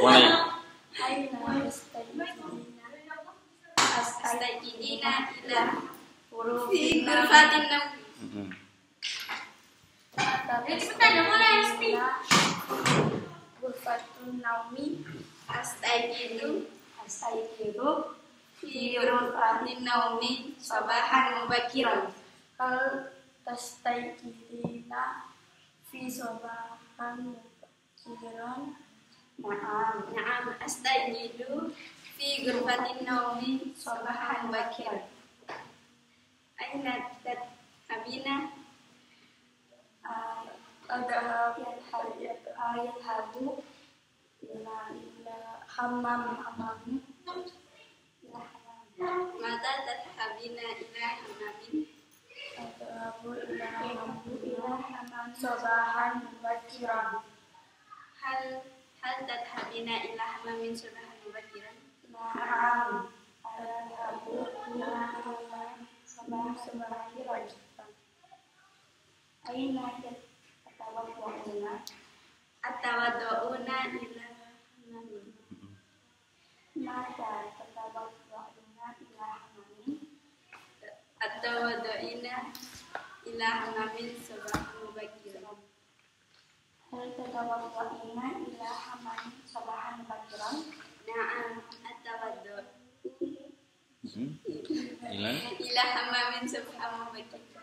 Mulai. Aina astaijidina ila hurufin Gurfatin naum. Gurfatun naumi Astaijidu astaikiru fi gurfatin naumi sabahan mubakiran. hal tastaikidina fi sobahan mubakiran. Na'am astaijidu fi gurfatin naumi sabahan mubakiran. Aina tadhabina Ayadhabu ila hammam mata tadhabina ila hamamin. Adhabu ila hammam sobahan mubakiran. Hal tadhabina ila hamamin sabahan mubakiran. Na'am adhabu ila hammam sobahan mubakiran. Aina Atawaddu'una ila hamamin. mata tatawaddu'una ila hamamin. Atawaddu'ina ila hamamin sabahan mubakiran. Hal tatawaddu'ina ila hamamin sobahan mubakiran. Na'am atawaddu Ila ila hamamin sabahan mubakiran.